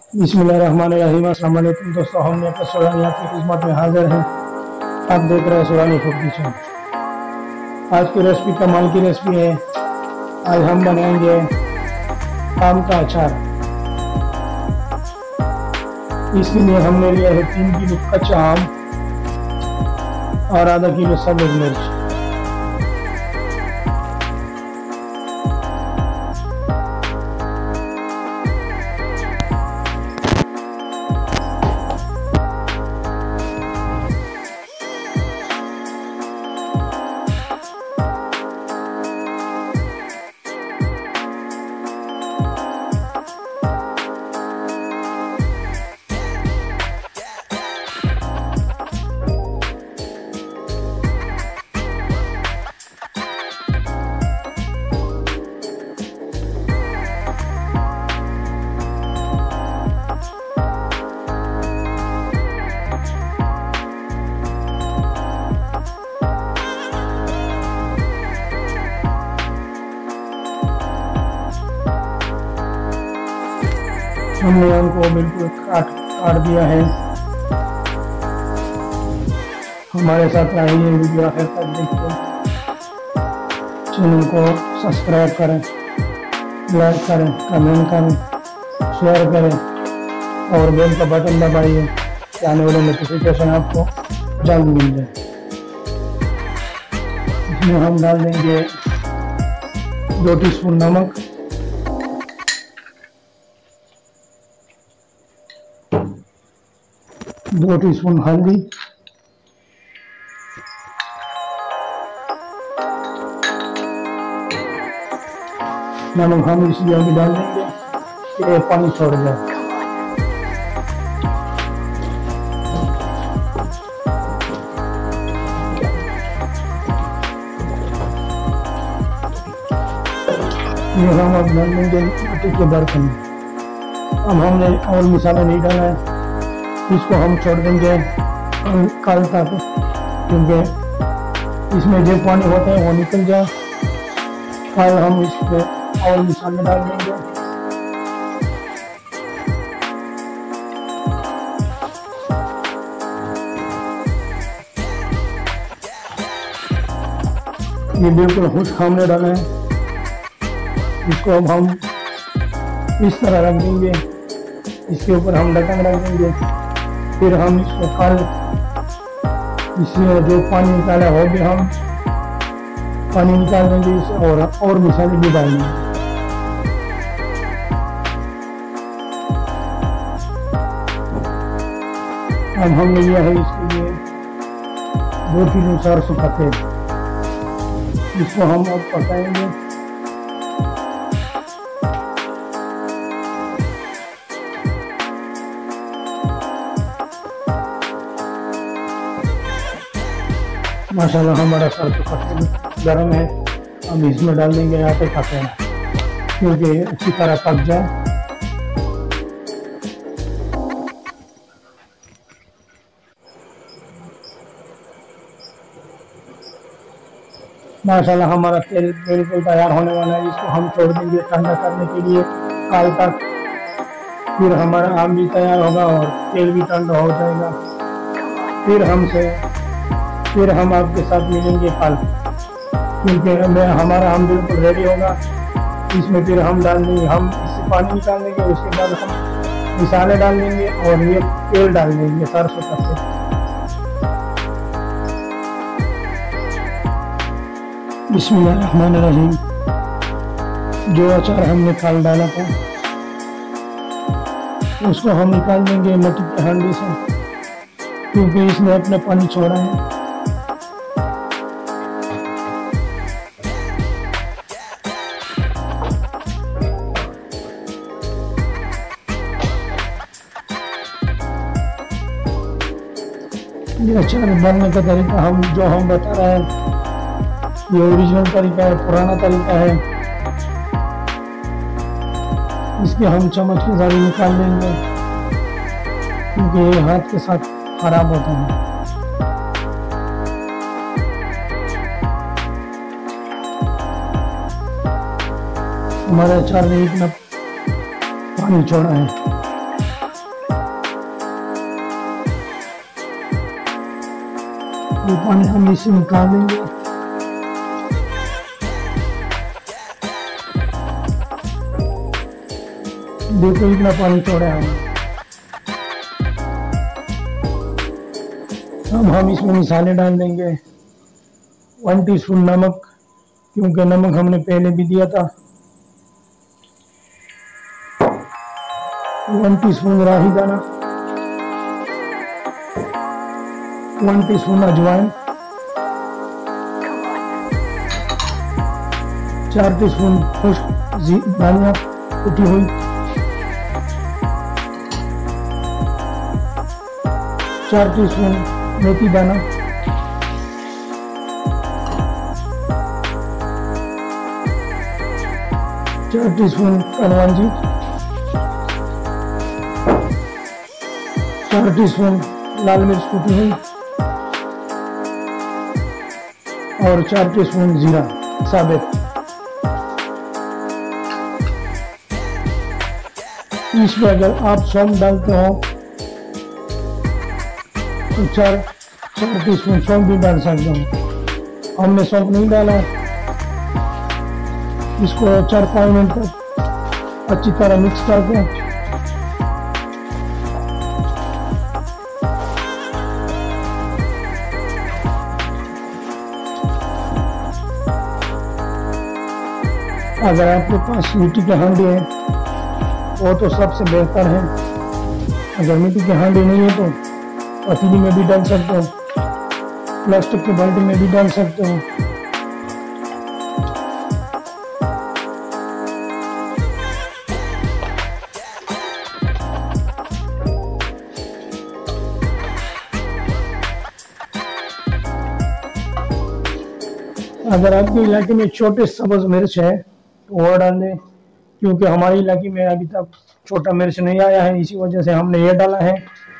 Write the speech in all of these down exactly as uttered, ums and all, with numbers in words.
बिस्मिल्लाहिर्रहमानिर्रहीम। अस्सलाम वालेकुम दोस्तों, हमने अपने सुरानी आपकी खिदमत में हाजिर हैं। आप देख रहे हैं सुरानी फूड किचन। आज की रेसिपी कमाल की रेसिपी है। आज हम बनाएंगे आम का अचार। इसके लिए हमने लिया है तीन किलो कच्चा आम और आधा किलो सब्ज मिर्च। हमने आम को बिल्कुल काट काट दिया है। हमारे साथ रहिए, वीडियो आखिर तक देखिए। चैनल को सब्सक्राइब करें, लाइक करें, कमेंट करें, शेयर करें और बेल का बटन दबाइए कि आने वाले नोटिफिकेशन आपको जल्द मिल जाए। इसमें हम डाल देंगे दो टीस्पून नमक, दो टीस्पून हल्दी, नमक हम इसलिए अभी डाल देंगे कि ये पानी छोड़ जाए। ये हम अब डाल देंगे मिट्टी के बर्तन में। अब हमने और मसाला नहीं डाला है, इसको हम छोड़ देंगे कल तक, क्योंकि इसमें जो पानी होता है वो निकल जाए। कल हम इसमें और मसाले डाल देंगे। ये बिल्कुल खुश्क हमने डाला है। इसको अब हम इस तरह रख देंगे, इसके ऊपर हम ढक्कन रख देंगे। फिर हम इसको कल इसमें जो पानी निकाला वो भी हम पानी निकाल देंगे इसे, और और मसाले भी डाल देंगे। अब हमने लिया है इसके लिए दो किलो सरसों का तेल। इसको हम अब पकाएंगे। माशाल्लाह हमारा सरसों का तेल गर्म है। अब इसमें डाल देंगे आटे का पेड़ा, क्योंकि अच्छी तरह पक जाए। माशाल्लाह हमारा तेल बिल्कुल तैयार होने वाला है। इसको हम छोड़ देंगे ठंडा करने के लिए कल तक। फिर हमारा आम भी तैयार होगा और तेल भी ठंडा हो जाएगा। फिर हमसे फिर हम आपके साथ मिलेंगे कल, क्योंकि मैं हमारा आम बिल्कुल रेडी होगा। इसमें फिर हम डाल देंगे, हम इससे पानी निकाल देंगे। उसके बाद हम मसाले डाल देंगे और ये तेल डाल देंगे सरसों का तेल। बिस्मिल्लाहिर्रहमानिर्रहीम। जो अचार हमने कल डाला था उसको हम निकाल देंगे मिट्टी के हांडी से, क्योंकि इसने अपने पानी छोड़ा है। ये अचार बनने का तरीका हम जो हम बता रहे हैं ये ओरिजिनल तरीका है, पुराना तरीका है। इसके हम चम्मच के जरिए निकाल लेंगे, क्योंकि ये हाथ के साथ खराब होता है। हमारे अचार ने इतना पानी छोड़ा है। ये पानी हम इससे निकाल देंगे। देखो इतना पानी छोड़ा है। अब हम इसमें मसाले डाल देंगे। वन टीस्पून नमक, क्योंकि नमक हमने पहले भी दिया था। वन टीस्पून राही दाना, वन टीस्पून अजवाइन, चार टीस्पून खुश्क धनिया कुटी हुई, चार टीस्पून मेथी दाना, चार टीस्पून कलौंजी, चार टीस्पून लाल मिर्च कुटी हुई और चार टीस्पून जीरा साबित। इसमें अगर आप सौंफ डालते हो तो चार चार टीस्पून सौंफ भी डाल सकते हो। हमने सौंफ नहीं डाला। इसको चार पाँच मिनट तक अच्छी तरह मिक्स करके अगर आपके पास मिट्टी के हांडी है वो तो सबसे बेहतर है। अगर मिट्टी के हांडी नहीं है तो पतीली में भी डाल सकते हो, प्लास्टिक के बाल्टी में भी डाल सकते हो। अगर आपके इलाके में छोटे सब्ज मिर्च है तो वो डाल दें, क्योंकि हमारे इलाके में अभी तक छोटा मिर्च नहीं आया है, इसी वजह से हमने ये डाला है।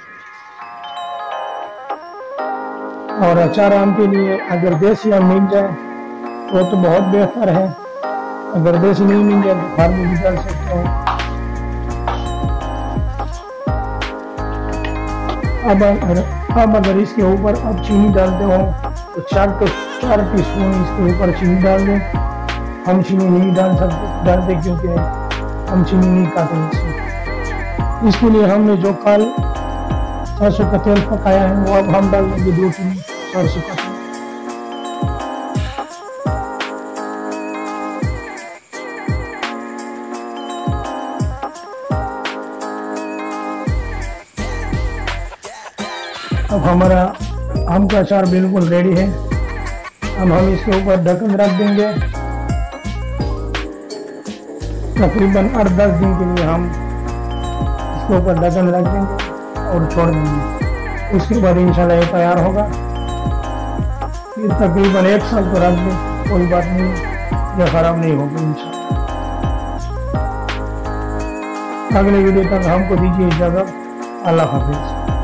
और अचार आम के लिए अगर देसी आम मिल जाए तो तो बहुत बेहतर है। अगर देसी नहीं मिल जाए तो फार्म में भी डाल सकते हो। अब अगर अब अगर इसके ऊपर आप चीनी डालते हो तो चार तो चार टीस्पून इसके ऊपर चीनी डाल दें। हम चीनी नहीं डाल सकते डालते क्योंकि हम चीनी नहीं खाते इसमें। इसके लिए हमने जो कल सरसों का तेल पकाया है वो अब हम डाल देंगे दो चीनी सरसों का तेल। अब हमारा आम का अचार बिल्कुल रेडी है। अब हम इसके ऊपर ढक्कन रख देंगे। तकरीबन आठ दस दिन के लिए हम इसके ऊपर ढक्कन रख देंगे और छोड़ देंगे। उसके बाद इंशाल्लाह ये तैयार होगा। ये तकरीबन एक साल तो रख दें, कोई बात नहीं, ये खराब नहीं होगी इंशाल्लाह। अगले वीडियो तक हमको दीजिए इजाज़त। अल्लाह हाफिज।